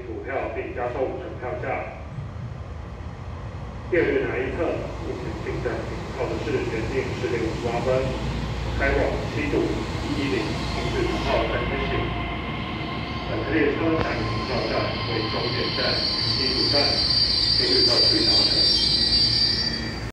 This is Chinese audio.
补票并加售整票价。第二月哪一侧目前进站停靠的是原定10:58分，开往7堵110停止10号3千行。本次列车下一个停靠站为终点站7堵站，请旅客注意